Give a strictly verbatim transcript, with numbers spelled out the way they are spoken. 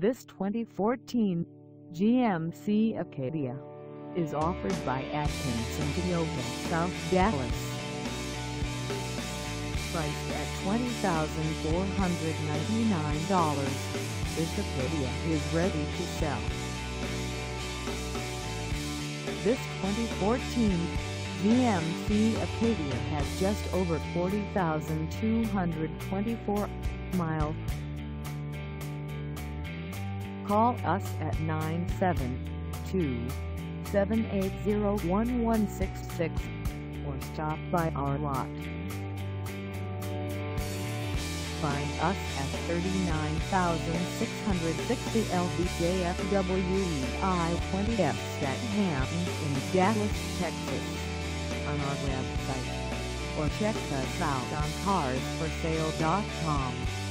This twenty fourteen G M C Acadia is offered by Atkinson Toyota, South Dallas. Priced at twenty thousand four hundred ninety-nine dollars, this Acadia is ready to sell. This twenty fourteen G M C Acadia has just over forty thousand two hundred twenty-four miles. Call us at nine seven two, seven eight zero, one one six six or stop by our lot. Find us at thirty-nine thousand six hundred sixty L B J F W E I twenty F Statham in Dallas, Texas, on our website, or check us out on cars for sale dot com.